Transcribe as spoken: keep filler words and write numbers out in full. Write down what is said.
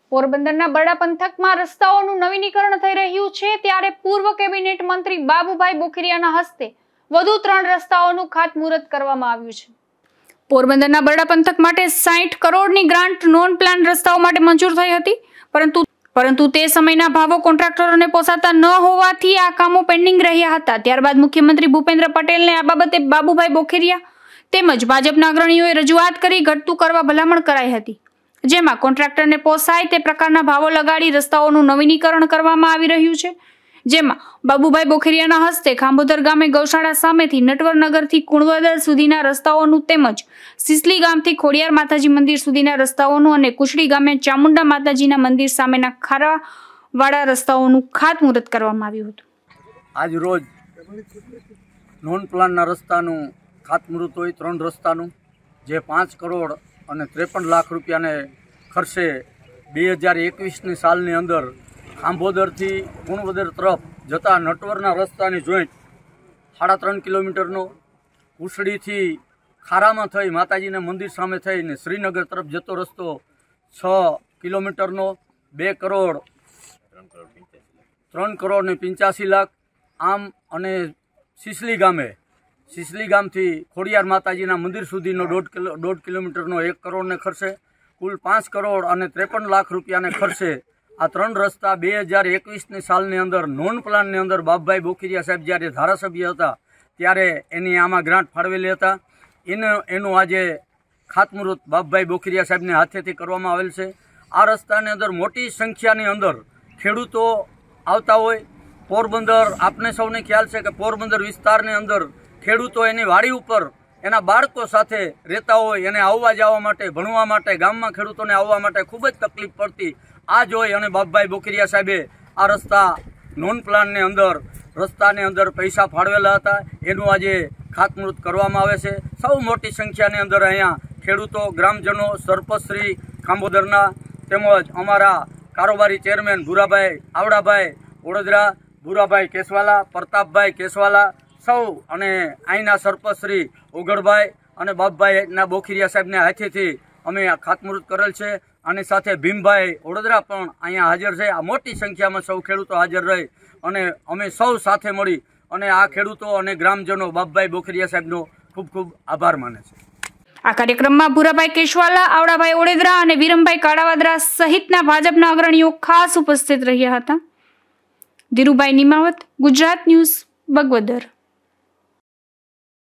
પોરબંદરના બરડા પંથકમાં રસ્તાઓનું નવીનીકરણ થઈ રહ્યું છે ત્યારે પૂર્વ કેબિનેટ મંત્રી બાબુભાઈ બોખીરિયાના હસ્તે વધુ ત્રણ રસ્તાઓનું ખાતમુહૂર્ત કરવામાં આવ્યું છે। પોરબંદરના બરડા પંથક માટે સાઠ કરોડની ગ્રાન્ટ નોન પ્લાન રસ્તાઓ માટે મંજૂર થઈ હતી, પરંતુ પરંતુ તે સમયના ભાવો કોન્ટ્રાક્ટરોને પોસાતા ન હોવાથી આ કામો પેન્ડિંગ રહ્યા હતા। ત્યારબાદ મુખ્યમંત્રી ભૂપેન્દ્ર પટેલને આ બાબતે બાબુભાઈ બોખીરિયા તેમજ ભાજપના અગ્રણીઓએ રજૂઆત કરી ઘટતું કરવા ભલામણ કરાઈ હતી, જેમાં કોન્ટ્રાક્ટરને પોસાય તે પ્રકારના ભાવો લગાડી રસ્તાઓનું નવીનીકરણ કરવામાં આવી રહ્યું છે। જેમાં બાબુભાઈ બોખીરિયાના હસ્તે ખાંભોદર ગામે ગૌશાળા સામેથી નટવરનગરથી કુણવદર સુધીના રસ્તાઓનું તેમજ સિસલી ગામથી ખોડિયાર માતાજી મંદિર સુધીના રસ્તાઓનું અને કુશડી ગામે ચામુંડા માતાજીના મંદિર સામેના ખારાવાળા રસ્તાઓનું ખાતમુહૂર્ત કરવામાં આવ્યું હતું। આજ રોજ નોન પ્લાનના રસ્તાનું ખાતમુહૂર્ત હોય ત્રણ રસ્તાનું, જે પાંચ કરોડ અને ત્રેપન લાખ રૂપિયાને ખર્ચે બે હજાર એકવીસની સાલની અંદર ખાંભોદરથી કુણવદર તરફ જતા નટવરના રસ્તાની જોઈન્ટ સાડા ત્રણ કિલોમીટરનો, કુશડીથી ખારામાં થઈ માતાજીના મંદિર સામે થઈને શ્રીનગર તરફ જતો રસ્તો છ કિલોમીટરનો, બે કરોડ ત્રણ કરોડ ને પંચ્યાસી લાખ આમ, અને સિસલી ગામે સિસલી ગામથી ખોડિયાર માતાજીના મંદિર સુધીનો દોઢ કિલો દોઢ કિલોમીટરનો એક કરોડને ખર્ચે કુલ પાંચ કરોડ અને ત્રેપન લાખ રૂપિયાને ખર્ચે આ ત્રણ રસ્તા બે હજાર એકવીસની સાલની અંદર નોન પ્લાનની અંદર બાબુભાઈ બોખીરિયા સાહેબ જ્યારે ધારાસભ્ય હતા ત્યારે એની આમાં ગ્રાન્ટ ફાળવેલી હતા। એને એનું આજે ખાતમુહૂર્ત બાબુભાઈ બોખીરિયા સાહેબને હાથેથી કરવામાં આવેલ છે। આ રસ્તાની અંદર મોટી સંખ્યાની અંદર ખેડૂતો આવતા હોય। પોરબંદર આપને સૌને ખ્યાલ છે કે પોરબંદર વિસ્તારની અંદર ખેડૂતો એની વાડી ઉપર એના બાળકો સાથે રહેતા હોય, એને આવવા જવા માટે, ભણવા માટે, ગામમાં ખેડૂતોને આવવા માટે ખૂબ જ તકલીફ પડતી। આ જોઈ અને બાબુભાઈ બોખીરિયા સાહેબે આ રસ્તા નોન પ્લાનની અંદર રસ્તાની અંદર પૈસા ફાળવેલા હતા, એનું આજે ખાતમુહૂર્ત કરવામાં આવે છે। સૌ મોટી સંખ્યાની અંદર અહીંયા ખેડૂતો, ગ્રામજનો, સરપંચશ્રી ખાંભોદરના તેમજ અમારા કારોબારી ચેરમેન ભૂરાભાઈ આવડાભાઈ ઓડેદરા, ભૂરાભાઈ કેસવાલા, પ્રતાપભાઈ કેસવાલા સૌ અને અહીંના સરપંચશ્રી ઓગળભાઈ અને બાબુભાઈના બોખીરિયા સાહેબને હાથેથી અમે આ ખાતમુહૂર્ત કરેલ છે। આની સાથે ભીમભાઈ ઓડેદરા પણ અહીંયા હાજર છે। આ મોટી સંખ્યામાં સૌ ખેડૂતો હાજર રહી અને અમે સૌ સાથે મળી અને આ ખેડૂતો અને ગ્રામજનો બાબુભાઈ બોખીરિયા સાહેબનો ખૂબ ખૂબ આભાર માને છે। આ કાર્યક્રમમાં ભૂરાભાઈ કેશવાલા, આવડાભાઈ ઓડેદરા અને વિરમભાઈ કાળાવાદરા સહિતના ભાજપના અગ્રણીઓ ખાસ ઉપસ્થિત રહ્યા હતા। ધીરુભાઈ નિમાવત, ગુજરાત ન્યૂઝ, બગવદર।